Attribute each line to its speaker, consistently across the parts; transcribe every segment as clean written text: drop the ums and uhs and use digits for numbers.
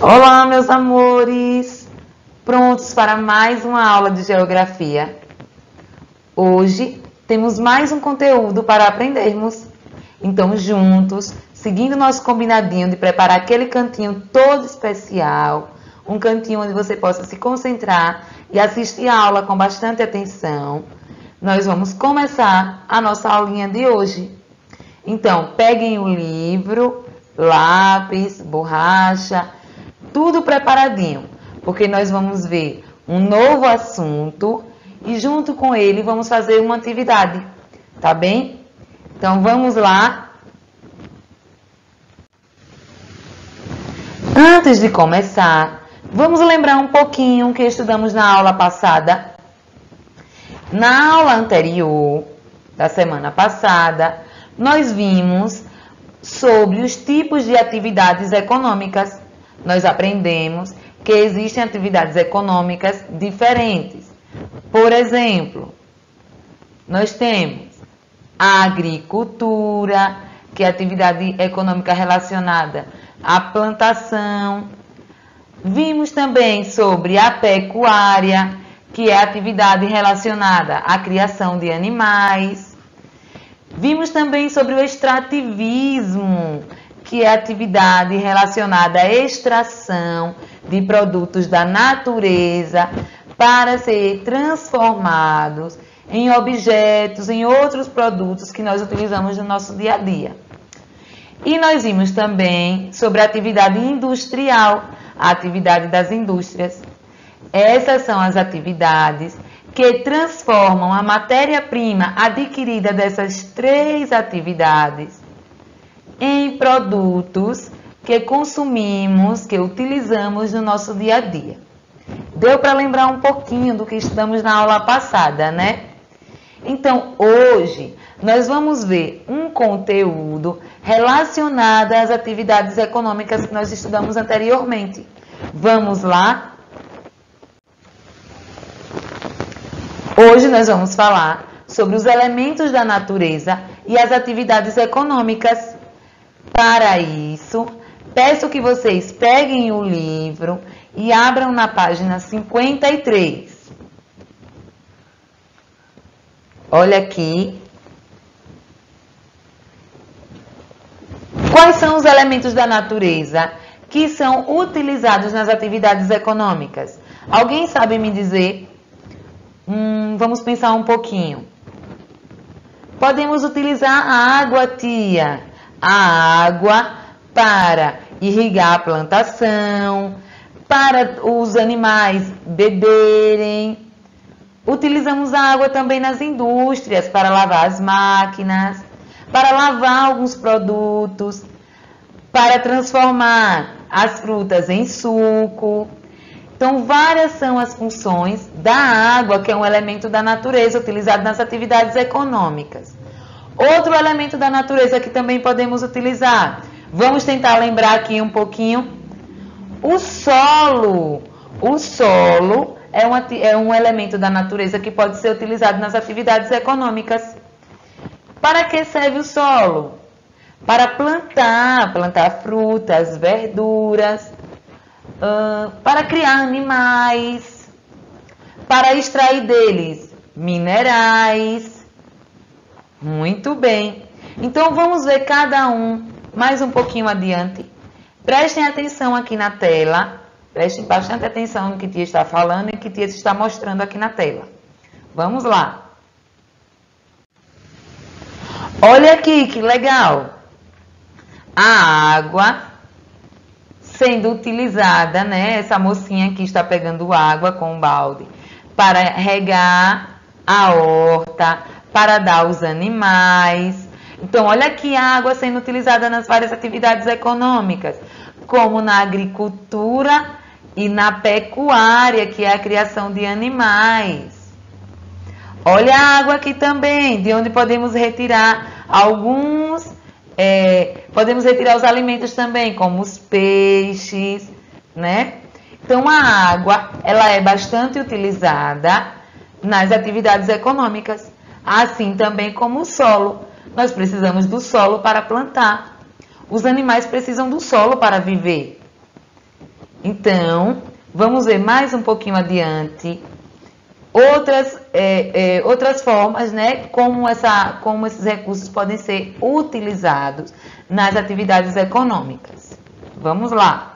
Speaker 1: Olá, meus amores! Prontos para mais uma aula de geografia? Hoje temos mais um conteúdo para aprendermos. Então, juntos, seguindo nosso combinadinho de preparar aquele cantinho todo especial, um cantinho onde você possa se concentrar e assistir a aula com bastante atenção, nós vamos começar a nossa aulinha de hoje. Então, peguem o livro, lápis, borracha, tudo preparadinho, porque nós vamos ver um novo assunto e junto com ele vamos fazer uma atividade, tá bem? Então vamos lá. Antes de começar, vamos lembrar um pouquinho o que estudamos na aula passada. Na aula anterior, da semana passada, nós vimos sobre os tipos de atividades econômicas. Nós aprendemos que existem atividades econômicas diferentes. Por exemplo, nós temos a agricultura, que é a atividade econômica relacionada à plantação. Vimos também sobre a pecuária, que é a atividade relacionada à criação de animais. Vimos também sobre o extrativismo, que é a atividade relacionada à extração de produtos da natureza para ser transformados em objetos, em outros produtos que nós utilizamos no nosso dia a dia. E nós vimos também sobre a atividade industrial, a atividade das indústrias. Essas são as atividades que transformam a matéria-prima adquirida dessas três atividades em produtos que consumimos, que utilizamos no nosso dia a dia. Deu para lembrar um pouquinho do que estudamos na aula passada, né? Então, hoje, nós vamos ver um conteúdo relacionado às atividades econômicas que nós estudamos anteriormente. Vamos lá? Hoje nós vamos falar sobre os elementos da natureza e as atividades econômicas. Para isso, peço que vocês peguem o livro e abram na página 53. Olha aqui. Quais são os elementos da natureza que são utilizados nas atividades econômicas? Alguém sabe me dizer? Vamos pensar um pouquinho. Podemos utilizar a água, tia. A água para irrigar a plantação, para os animais beberem. Utilizamos a água também nas indústrias para lavar as máquinas, para lavar alguns produtos, para transformar as frutas em suco. Então, várias são as funções da água, que é um elemento da natureza utilizado nas atividades econômicas. Outro elemento da natureza que também podemos utilizar. Vamos tentar lembrar aqui um pouquinho. O solo. O solo é um elemento da natureza que pode ser utilizado nas atividades econômicas. Para que serve o solo? Para plantar frutas, verduras, para criar animais, para extrair deles minerais. Muito bem. Então, vamos ver cada um mais um pouquinho adiante. Prestem atenção aqui na tela. Prestem bastante atenção no que tia está falando e que tia está mostrando aqui na tela. Vamos lá. Olha aqui, que legal. A água sendo utilizada, né? Essa mocinha aqui está pegando água com o balde para regar a horta, para dar aos animais. Então, olha aqui a água sendo utilizada nas várias atividades econômicas, como na agricultura e na pecuária, que é a criação de animais. Olha a água aqui também, de onde podemos retirar podemos retirar os alimentos também, como os peixes, né? Então, a água, ela é bastante utilizada nas atividades econômicas. Assim também como o solo. Nós precisamos do solo para plantar. Os animais precisam do solo para viver. Então, vamos ver mais um pouquinho adiante outras formas, né, como esses recursos podem ser utilizados nas atividades econômicas. Vamos lá.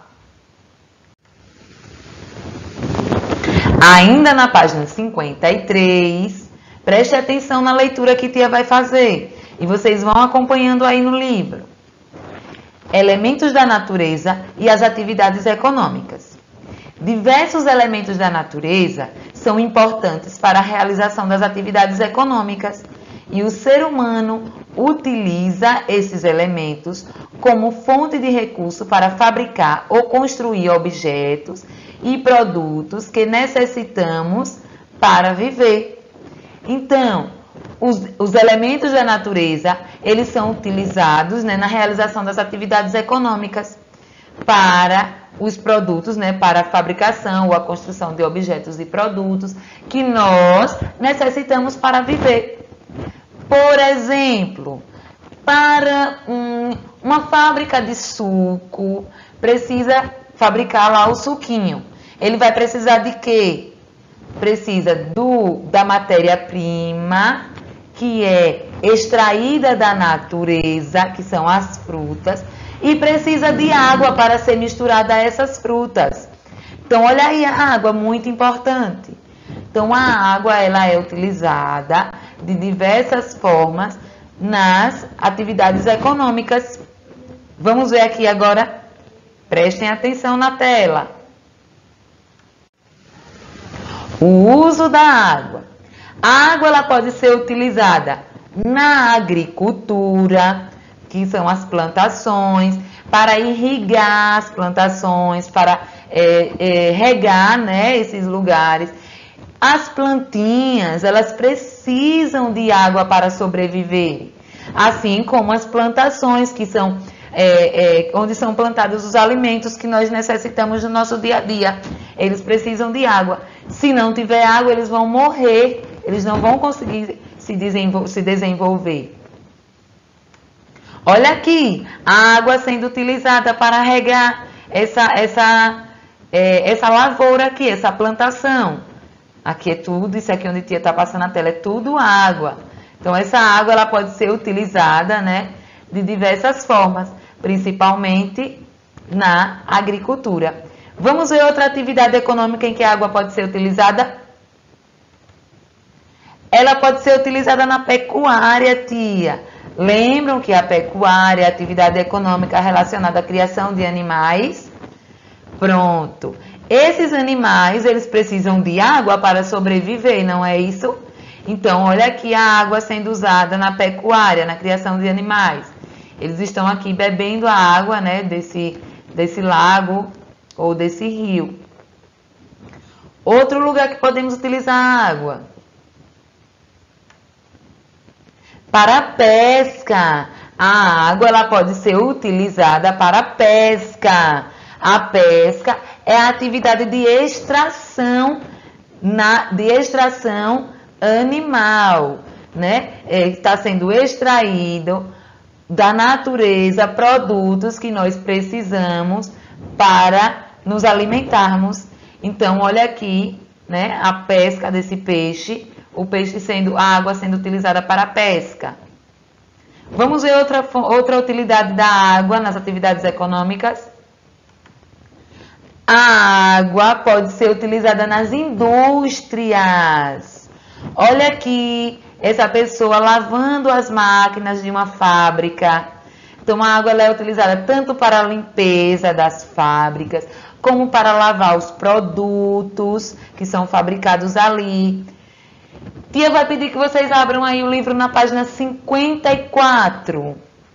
Speaker 1: Ainda na página 53, preste atenção na leitura que tia vai fazer e vocês vão acompanhando aí no livro. Elementos da natureza e as atividades econômicas. Diversos elementos da natureza são importantes para a realização das atividades econômicas e o ser humano utiliza esses elementos como fonte de recurso para fabricar ou construir objetos e produtos que necessitamos para viver. Então, os elementos da natureza, eles são utilizados, né, na realização das atividades econômicas para os produtos, né, para a fabricação ou a construção de objetos e produtos que nós necessitamos para viver. Por exemplo, para uma fábrica de suco, precisa fabricar lá o suquinho. Ele vai precisar de quê? Precisa da matéria-prima, que é extraída da natureza, que são as frutas, e precisa de água para ser misturada a essas frutas. Então, olha aí a água, muito importante. Então, a água, ela é utilizada de diversas formas nas atividades econômicas. Vamos ver aqui agora, prestem atenção na tela. O uso da água. A água, ela pode ser utilizada na agricultura, que são as plantações, para irrigar as plantações, para regar, né, esses lugares. As plantinhas, elas precisam de água para sobreviver, assim como as plantações, que são onde são plantados os alimentos que nós necessitamos no nosso dia a dia. Eles precisam de água. Se não tiver água, eles vão morrer, eles não vão conseguir se desenvolver. Olha aqui, a água sendo utilizada para regar essa lavoura aqui, essa plantação. Aqui é tudo, isso aqui onde a tia está passando a tela, é tudo água. Então, essa água, ela pode ser utilizada, né, de diversas formas, principalmente na agricultura. Vamos ver outra atividade econômica em que a água pode ser utilizada? Ela pode ser utilizada na pecuária, tia. Lembram que a pecuária é a atividade econômica relacionada à criação de animais? Pronto. Esses animais, eles precisam de água para sobreviver, não é isso? Então, olha aqui a água sendo usada na pecuária, na criação de animais. Eles estão aqui bebendo a água, né, desse lago ou desse rio. Outro lugar que podemos utilizar a água. Para a pesca. A água, ela pode ser utilizada para a pesca. A pesca é a atividade de extração animal, né? Está sendo extraído da natureza produtos que nós precisamos para nos alimentarmos. Então, olha aqui, né, a pesca desse peixe, a água sendo utilizada para a pesca. Vamos ver outra utilidade da água nas atividades econômicas. A água pode ser utilizada nas indústrias. Olha aqui, essa pessoa lavando as máquinas de uma fábrica. Então, a água ela é utilizada tanto para a limpeza das fábricas, como para lavar os produtos que são fabricados ali. Tia vai pedir que vocês abram aí o livro na página 54.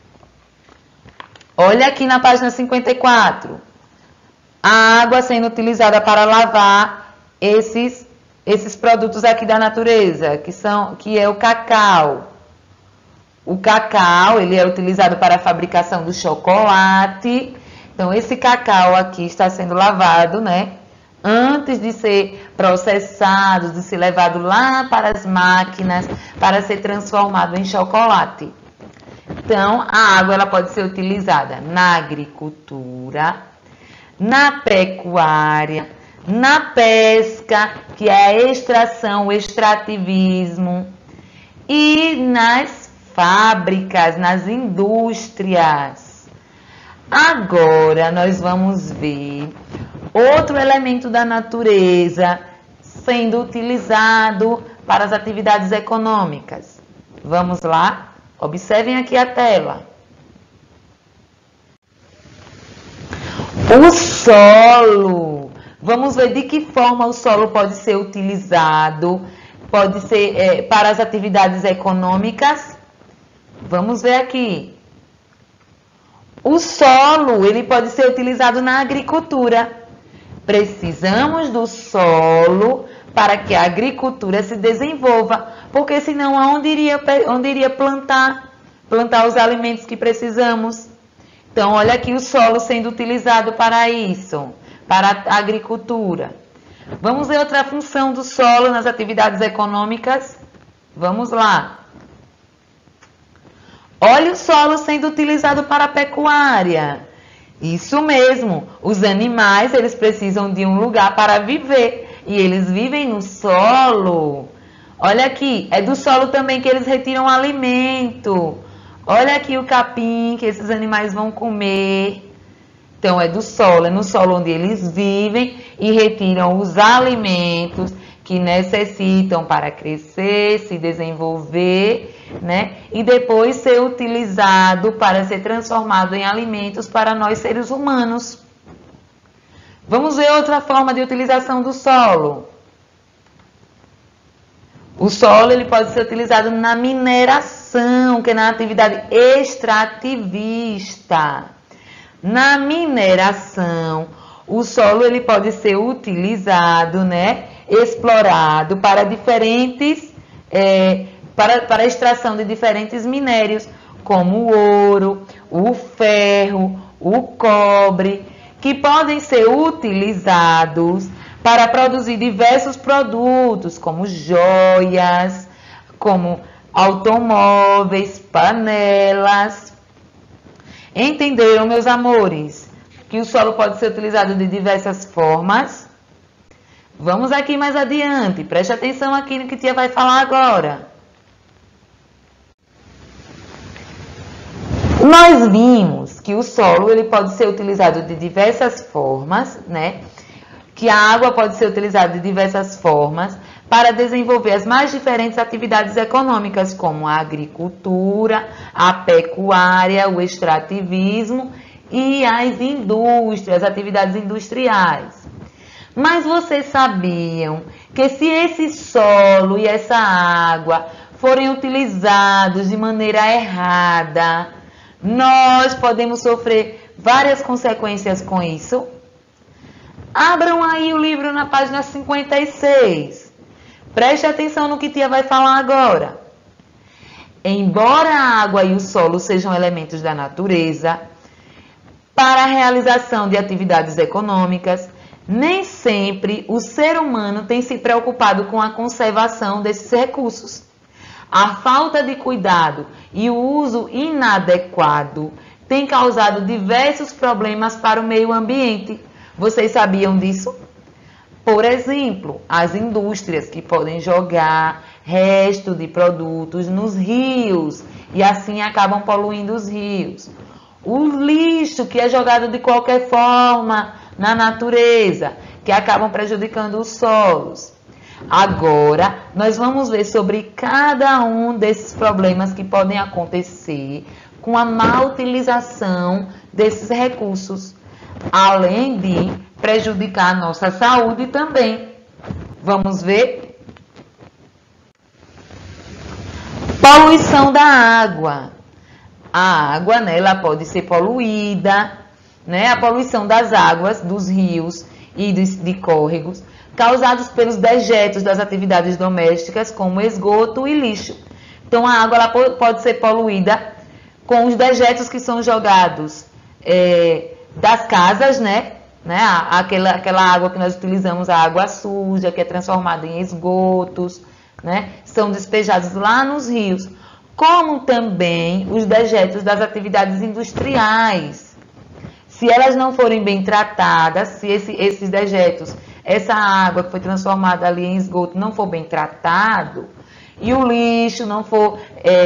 Speaker 1: Olha aqui na página 54. A água sendo utilizada para lavar esses produtos aqui da natureza, que é o cacau. O cacau, ele é utilizado para a fabricação do chocolate. Então, esse cacau aqui está sendo lavado, né? Antes de ser processado, de ser levado lá para as máquinas, para ser transformado em chocolate. Então, a água ela pode ser utilizada na agricultura, na pecuária, na pesca, que é a extração, o extrativismo, e nas fábricas, nas indústrias. Agora nós vamos ver outro elemento da natureza sendo utilizado para as atividades econômicas. Vamos lá? Observem aqui a tela. O solo. Vamos ver de que forma o solo pode ser utilizado, pode ser para as atividades econômicas. Vamos ver aqui. O solo, ele pode ser utilizado na agricultura. Precisamos do solo para que a agricultura se desenvolva, porque senão onde iria plantar os alimentos que precisamos? Então, olha aqui o solo sendo utilizado para isso, para a agricultura. Vamos ver outra função do solo nas atividades econômicas? Vamos lá. Olha o solo sendo utilizado para a pecuária. Isso mesmo, os animais, eles precisam de um lugar para viver e eles vivem no solo. Olha aqui, é do solo também que eles retiram alimento. Olha aqui o capim que esses animais vão comer. Então, é do solo, é no solo onde eles vivem e retiram os alimentos que necessitam para crescer, se desenvolver, né? E depois ser utilizado para ser transformado em alimentos para nós seres humanos. Vamos ver outra forma de utilização do solo. O solo ele pode ser utilizado na mineração, que é na atividade extrativista. Na mineração, o solo ele pode ser utilizado, né, explorado para diferentes, para a extração de diferentes minérios, como o ouro, o ferro, o cobre, que podem ser utilizados para produzir diversos produtos, como joias, como automóveis, panelas. Entenderam, meus amores, que o solo pode ser utilizado de diversas formas? Vamos aqui mais adiante, preste atenção aqui no que a tia vai falar agora. Nós vimos que o solo ele pode ser utilizado de diversas formas, né? Que a água pode ser utilizada de diversas formas para desenvolver as mais diferentes atividades econômicas, como a agricultura, a pecuária, o extrativismo e as indústrias, atividades industriais. Mas vocês sabiam que se esse solo e essa água forem utilizados de maneira errada, nós podemos sofrer várias consequências com isso? Abram aí o livro na página 56. Preste atenção no que a tia vai falar agora. Embora a água e o solo sejam elementos da natureza, para a realização de atividades econômicas, nem sempre o ser humano tem se preocupado com a conservação desses recursos. A falta de cuidado e o uso inadequado tem causado diversos problemas para o meio ambiente. Vocês sabiam disso? Por exemplo, as indústrias que podem jogar resto de produtos nos rios e assim acabam poluindo os rios. O lixo que é jogado de qualquer forma na natureza, que acabam prejudicando os solos. Agora, nós vamos ver sobre cada um desses problemas que podem acontecer com a má utilização desses recursos, além de prejudicar a nossa saúde também. Vamos ver? Poluição da água. A água, né, ela pode ser poluída, né? A poluição das águas, dos rios e de córregos, causados pelos dejetos das atividades domésticas, como esgoto e lixo. Então, a água ela pode ser poluída com os dejetos que são jogados das casas, né? Aquela água que nós utilizamos, a água suja, que é transformada em esgotos, né? São despejados lá nos rios, como também os dejetos das atividades industriais. Se elas não forem bem tratadas, se esses dejetos, essa água que foi transformada ali em esgoto não for bem tratado, e o lixo não for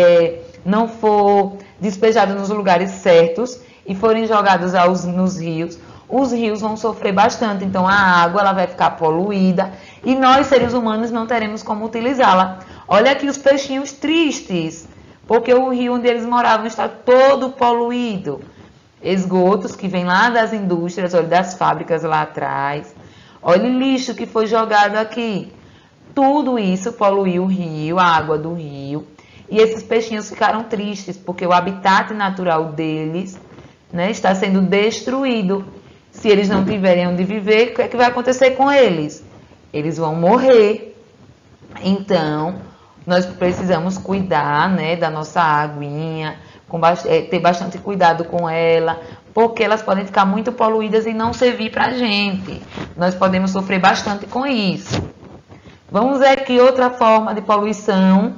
Speaker 1: despejado nos lugares certos e forem jogados nos rios, os rios vão sofrer bastante. Então a água ela vai ficar poluída e nós, seres humanos, não teremos como utilizá-la. Olha aqui os peixinhos tristes, porque o rio onde eles moravam está todo poluído. Esgotos que vêm lá das indústrias, olha, das fábricas lá atrás. Olha o lixo que foi jogado aqui. Tudo isso poluiu o rio, a água do rio. E esses peixinhos ficaram tristes, porque o habitat natural deles, né, está sendo destruído. Se eles não tiverem onde viver, o que é que vai acontecer com eles? Eles vão morrer. Então, nós precisamos cuidar, né, da nossa aguinha, ter bastante cuidado com ela, porque elas podem ficar muito poluídas e não servir para a gente. Nós podemos sofrer bastante com isso. Vamos ver aqui outra forma de poluição.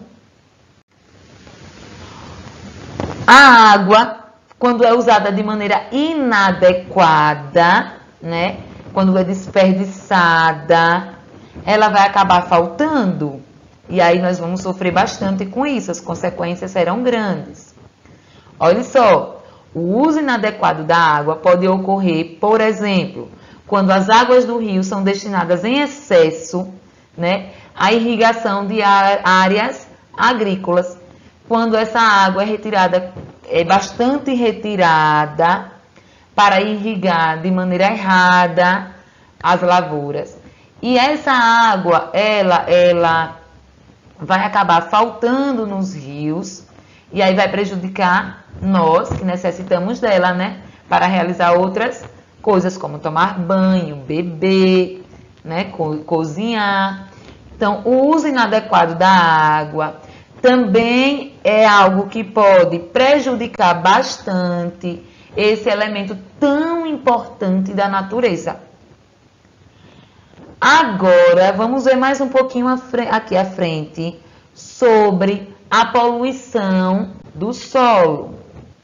Speaker 1: A água, quando é usada de maneira inadequada, né? Quando é desperdiçada, ela vai acabar faltando. E aí nós vamos sofrer bastante com isso, as consequências serão grandes. Olha só, o uso inadequado da água pode ocorrer, por exemplo, quando as águas do rio são destinadas em excesso, né, à irrigação de áreas agrícolas. Quando essa água é bastante retirada para irrigar de maneira errada as lavouras. E essa água, ela vai acabar faltando nos rios e aí vai prejudicar nós que necessitamos dela, né? Para realizar outras coisas como tomar banho, beber, né? Cozinhar. Então, o uso inadequado da água também é algo que pode prejudicar bastante esse elemento tão importante da natureza. Agora, vamos ver mais um pouquinho aqui à frente sobre a poluição do solo.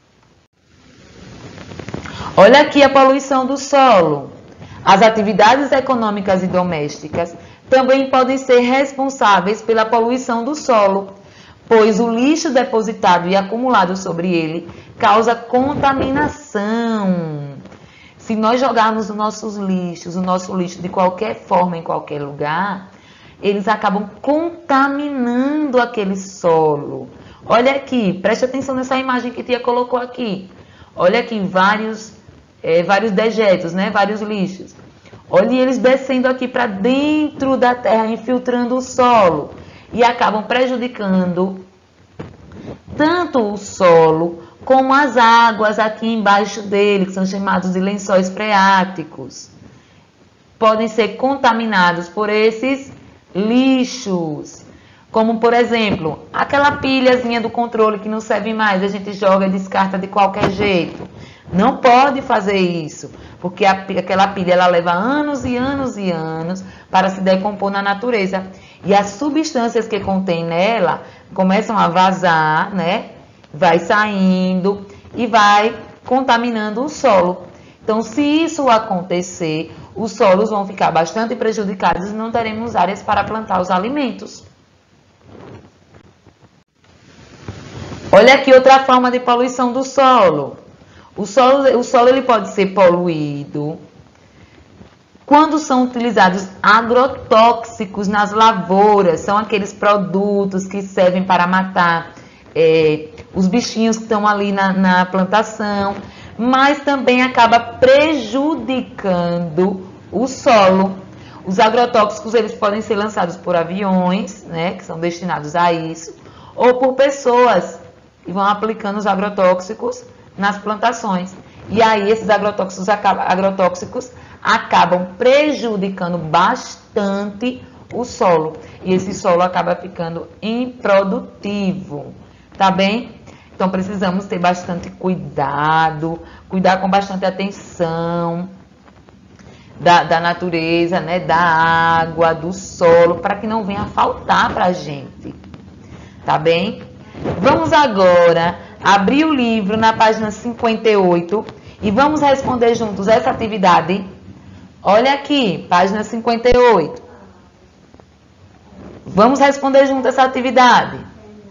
Speaker 1: Olha aqui a poluição do solo. As atividades econômicas e domésticas também podem ser responsáveis pela poluição do solo, pois o lixo depositado e acumulado sobre ele causa contaminação. Se nós jogarmos o nosso lixo de qualquer forma, em qualquer lugar, eles acabam contaminando aquele solo. Olha aqui, preste atenção nessa imagem que Tia colocou aqui. Olha aqui, vários dejetos, né? Vários lixos. Olha eles descendo aqui para dentro da terra, infiltrando o solo. E acabam prejudicando tanto o solo como as águas aqui embaixo dele, que são chamados de lençóis freáticos. Podem ser contaminados por esses lixos. Como, por exemplo, aquela pilhazinha do controle que não serve mais, a gente joga e descarta de qualquer jeito. Não pode fazer isso, porque aquela pilha ela leva anos e anos e anos para se decompor na natureza. E as substâncias que contém nela começam a vazar, né? Vai saindo e vai contaminando o solo. Então, se isso acontecer, os solos vão ficar bastante prejudicados e não teremos áreas para plantar os alimentos. Olha aqui outra forma de poluição do solo. O solo ele pode ser poluído quando são utilizados agrotóxicos nas lavouras. São aqueles produtos que servem para matar os bichinhos que estão ali na plantação, mas também acaba prejudicando o solo. Os agrotóxicos eles podem ser lançados por aviões, né, que são destinados a isso, ou por pessoas que vão aplicando os agrotóxicos nas plantações. E aí esses agrotóxicos acabam prejudicando bastante o solo. E esse solo acaba ficando improdutivo. Tá bem? Então precisamos ter bastante cuidado, cuidar com bastante atenção da natureza, né? Da água, do solo, para que não venha faltar para a gente. Tá bem? Vamos agora abrir o livro na página 58 E vamos responder juntos essa atividade. Olha aqui, página 58. Vamos responder juntos essa atividade.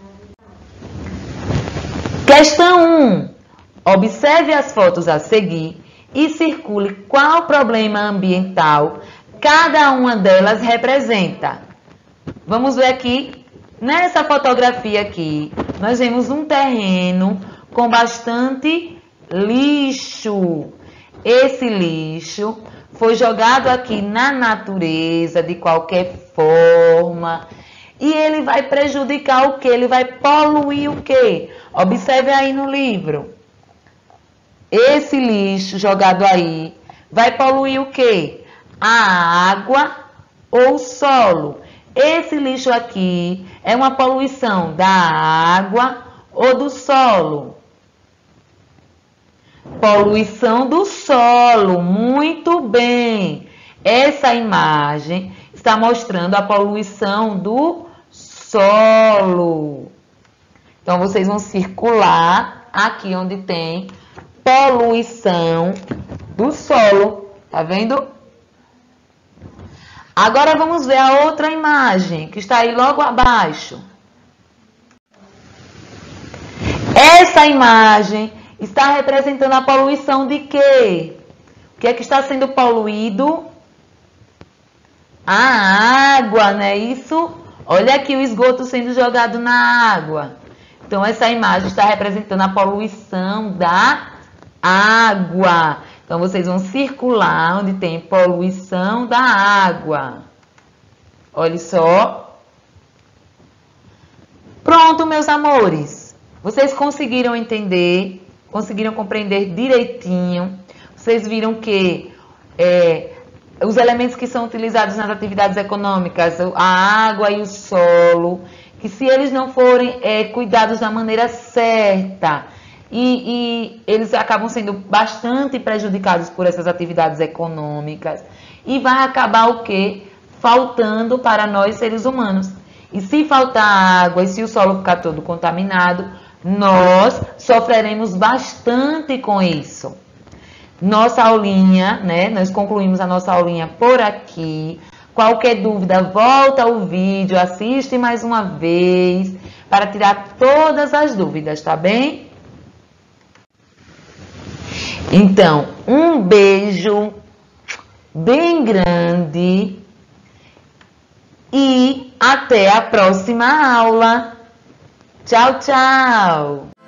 Speaker 1: Questão 1. Observe as fotos a seguir e circule qual problema ambiental cada uma delas representa. Vamos ver aqui. Nessa fotografia aqui, nós vemos um terreno com bastante lixo. Esse lixo foi jogado aqui na natureza de qualquer forma e ele vai prejudicar o quê? Ele vai poluir o quê? Observe aí no livro. Esse lixo jogado aí vai poluir o quê? A água ou o solo. Esse lixo aqui é uma poluição da água ou do solo? Poluição do solo, muito bem. Essa imagem está mostrando a poluição do solo. Então, vocês vão circular aqui onde tem poluição do solo. Tá vendo? Agora vamos ver a outra imagem, que está aí logo abaixo. Essa imagem está representando a poluição de quê? O que é que está sendo poluído? A água, não é isso? Olha aqui o esgoto sendo jogado na água. Então, essa imagem está representando a poluição da água. Então, vocês vão circular onde tem poluição da água. Olha só. Pronto, meus amores. Vocês conseguiram entender? Conseguiram compreender direitinho? Vocês viram que os elementos que são utilizados nas atividades econômicas, a água e o solo, que se eles não forem cuidados da maneira certa, e eles acabam sendo bastante prejudicados por essas atividades econômicas, e vai acabar o quê? Faltando para nós seres humanos. E se faltar água e se o solo ficar todo contaminado, nós sofreremos bastante com isso. Nossa aulinha, né? Nós concluímos a nossa aulinha por aqui. Qualquer dúvida, volta ao vídeo, assiste mais uma vez para tirar todas as dúvidas, tá bem? Então, um beijo bem grande e até a próxima aula. Tchau, tchau!